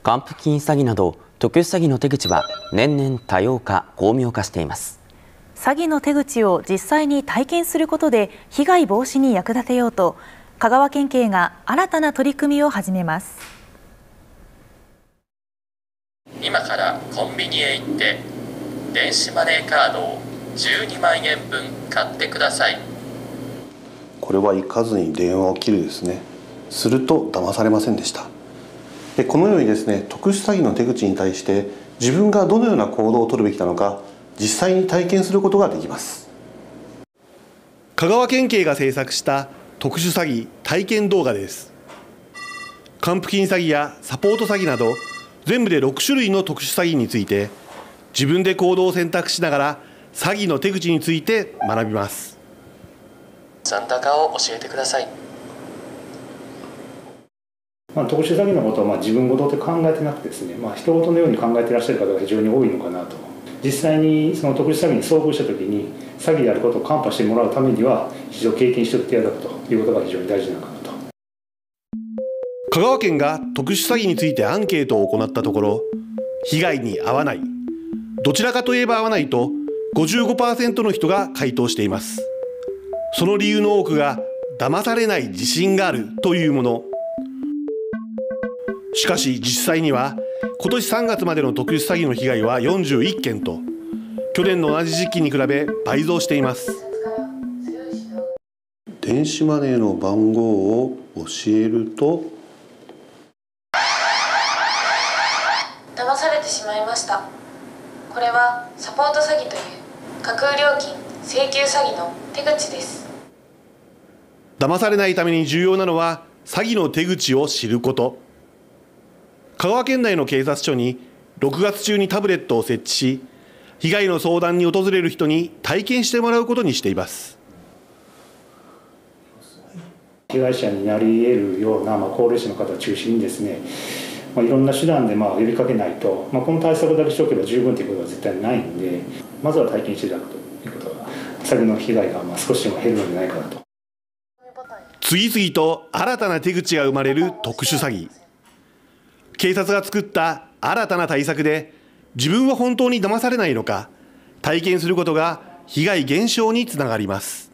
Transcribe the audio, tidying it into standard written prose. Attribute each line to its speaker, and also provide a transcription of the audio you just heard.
Speaker 1: 還付金詐欺など特殊詐欺の手口は年々多様化、巧妙化しています。
Speaker 2: 詐欺の手口を実際に体験することで被害防止に役立てようと、香川県警が新たな取り組みを始めます。
Speaker 3: 今からコンビニへ行って電子マネーカードを12万円分買ってください。
Speaker 4: これは行かずに電話を切るですね。すると騙されませんでした。でこのようにですね、特殊詐欺の手口に対して自分がどのような行動を取るべきなのか実際に体験することができます。
Speaker 5: 香川県警が制作した特殊詐欺体験動画です。還付金詐欺やサポート詐欺など全部で6種類の特殊詐欺について自分で行動を選択しながら詐欺の手口について学びます。
Speaker 3: 残高を教えてください。
Speaker 6: 特殊詐欺のことは自分事って考えてなくてですね、人事のように考えていらっしゃる方が非常に多いのかなと。実際にその特殊詐欺に遭遇したときに詐欺であることを看破してもらうためには一度経験しておく手だということが非常に大事なのかなと。
Speaker 5: 香川県が特殊詐欺についてアンケートを行ったところ、被害に遭わない、どちらかといえば遭わないと 55% の人が回答しています。その理由の多くが騙されない自信があるというもの。しかし実際には今年3月までの特殊詐欺の被害は41件と去年の同じ時期に比べ倍増しています。
Speaker 4: 電子マネーの番号を教えると
Speaker 7: 騙されてしまいました。これはサポート詐欺という架空料金請求詐欺の手口です。
Speaker 5: 騙されないために重要なのは詐欺の手口を知ること。香川県内の警察署に6月中にタブレットを設置し、被害の相談に訪れる人に体験してもらうことにしています。
Speaker 6: 被害者になり得るような高齢者の方を中心にですね、いろんな手段で呼びかけないと、この対策だけしておけば十分ということは絶対ないんで、まずは体験していただくということが、詐欺の被害が少しでも減るのではないかなと。
Speaker 5: 次々と新たな手口が生まれる特殊詐欺。警察が作った新たな対策で自分は本当に騙されないのか体験することが被害減少につながります。